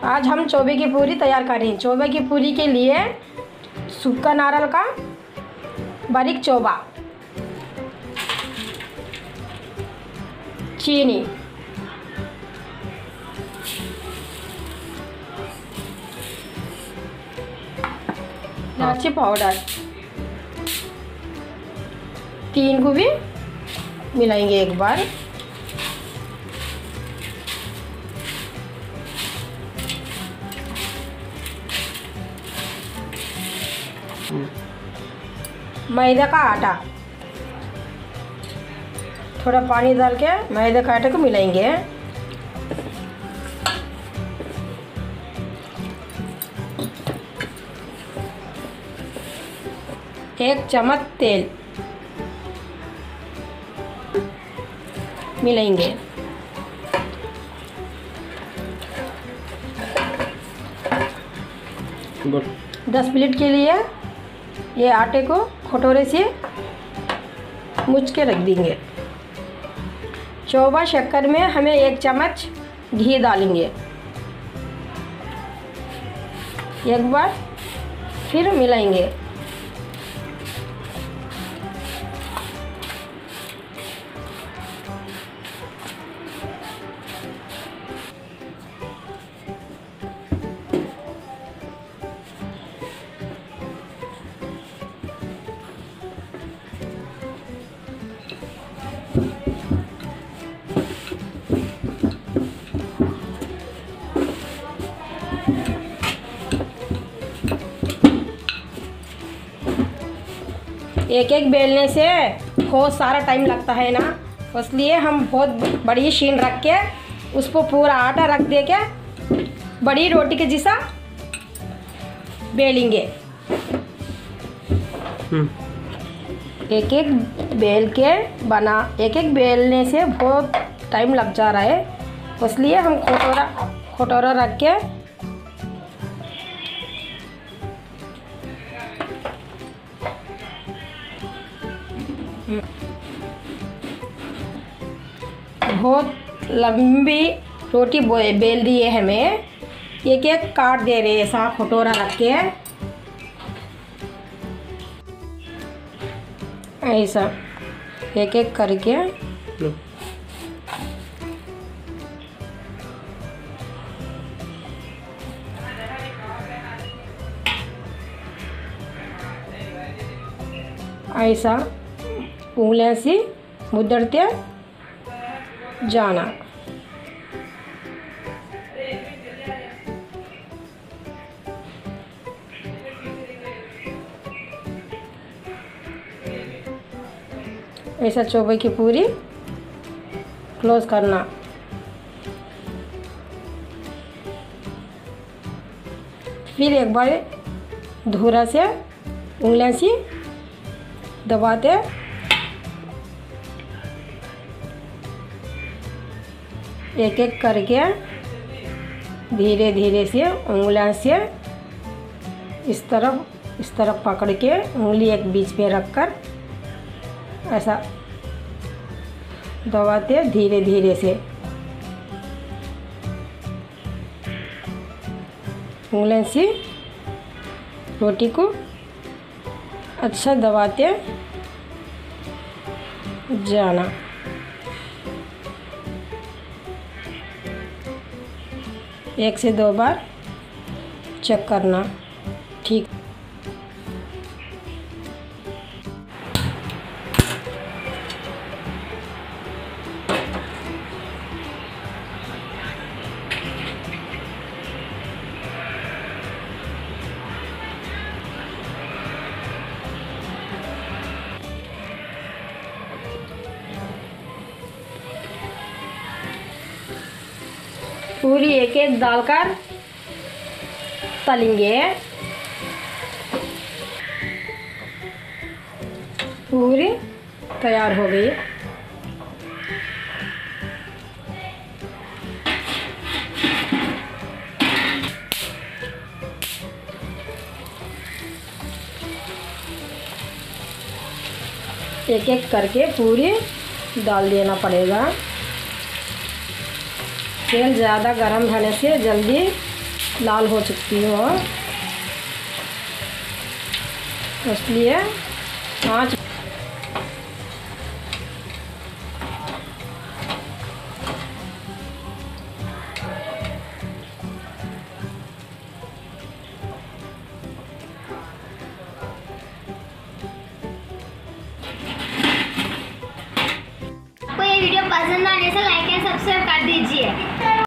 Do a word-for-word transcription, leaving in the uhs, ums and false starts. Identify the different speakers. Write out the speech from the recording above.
Speaker 1: आज हम चोबे की पूरी तैयार कर रहे हैं। चोबे की पूरी के लिए सूखा नारियल का बारीक चोबा, चीनी, इलायची पाउडर, तीन को भी मिलाएंगे एक बार। मैदा का आटा, थोड़ा पानी डाल के मैदे के आटे को मिलाएंगे। एक चम्मच तेल मिलाएंगे। दस मिनट के लिए ये आटे को कटोरे से मुछ के रख देंगे। चोबा शक्कर में हमें एक चम्मच घी डालेंगे। एक बार फिर मिलाएंगे। एक एक बेलने से बहुत सारा टाइम लगता है ना, इसलिए हम बहुत बड़ी शीन रख के उसको पूरा आटा रख दे के बड़ी रोटी के जैसा बेलेंगे। एक एक बेल के बना एक एक बेलने से बहुत टाइम लग जा रहा है, इसलिए हम कटोरा कटोरा रख के बहुत लंबी रोटी बेल दी है हमें। एक एक काट दे रहे हैं, ऐसा कटोरा रख के ऐसा एक एक करके ऐसा उंगलियों से मुद्दते जाना। ऐसा चोबे की पूरी क्लोज करना। फिर एक बार धूरा से उंगलियों से दबाते एक एक करके धीरे धीरे से उंगलियों से इस तरफ इस तरफ पकड़ के उंगली एक बीच में रखकर ऐसा दबाते धीरे धीरे से। उंगलियों से रोटी को अच्छा दबाते जाना। एक से दो बार चेक करना। ठीक। पूरी एक एक डालकर तलेंगे। पूरी तैयार हो गई। एक एक करके पूरी डाल देना पड़ेगा। तेल ज़्यादा गर्म होने से जल्दी लाल हो चुकी हो, इसलिए आँच
Speaker 2: आपको ये वीडियो पसंद आने से लाइक एंड सब्सक्राइब कर दीजिए।